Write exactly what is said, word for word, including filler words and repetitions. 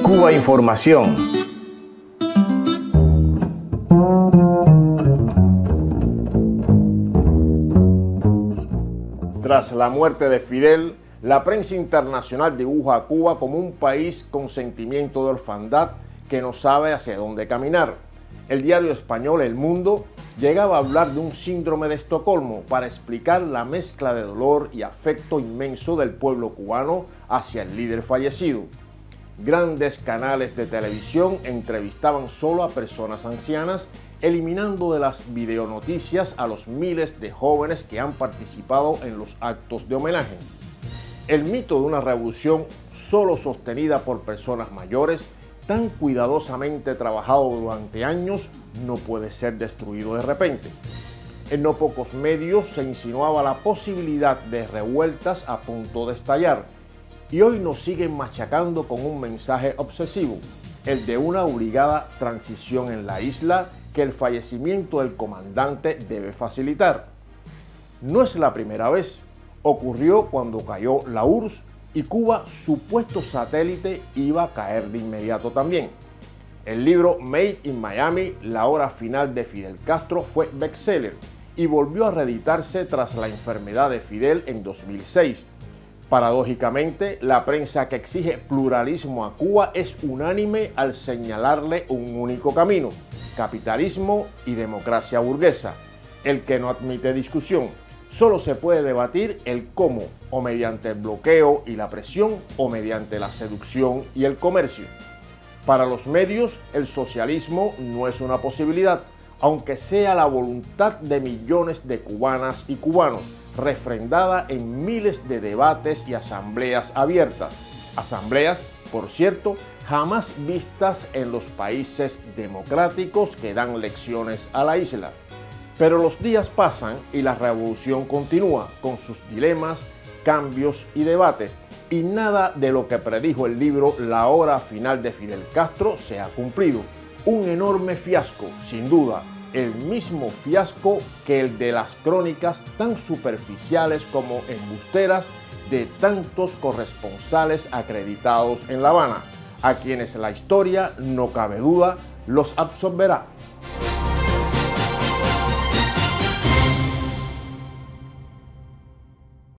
Cuba Información. Tras la muerte de Fidel, la prensa internacional dibuja a Cuba como un país con sentimiento de orfandad que no sabe hacia dónde caminar. El diario español El Mundo llegaba a hablar de un síndrome de Estocolmo para explicar la mezcla de dolor y afecto inmenso del pueblo cubano hacia el líder fallecido. Grandes canales de televisión entrevistaban solo a personas ancianas, eliminando de las videonoticias a los miles de jóvenes que han participado en los actos de homenaje. El mito de una revolución solo sostenida por personas mayores, tan cuidadosamente trabajado durante años, no puede ser destruido de repente. En no pocos medios se insinuaba la posibilidad de revueltas a punto de estallar, y hoy nos siguen machacando con un mensaje obsesivo, el de una obligada transición en la isla que el fallecimiento del comandante debe facilitar. No es la primera vez. Ocurrió cuando cayó la U R S S y Cuba, supuesto satélite, iba a caer de inmediato también. El libro Made in Miami, La hora final de Fidel Castro, fue bestseller y volvió a reeditarse tras la enfermedad de Fidel en dos mil seis. Paradójicamente, la prensa que exige pluralismo a Cuba es unánime al señalarle un único camino: capitalismo y democracia burguesa, el que no admite discusión. Solo se puede debatir el cómo, o mediante el bloqueo y la presión, o mediante la seducción y el comercio. Para los medios, el socialismo no es una posibilidad, aunque sea la voluntad de millones de cubanas y cubanos, refrendada en miles de debates y asambleas abiertas. Asambleas, por cierto, jamás vistas en los países democráticos que dan lecciones a la isla. Pero los días pasan y la revolución continúa con sus dilemas, cambios y debates, y nada de lo que predijo el libro La hora final de Fidel Castro se ha cumplido. Un enorme fiasco, sin duda, el mismo fiasco que el de las crónicas tan superficiales como embusteras de tantos corresponsales acreditados en La Habana, a quienes la historia, no cabe duda, los absolverá.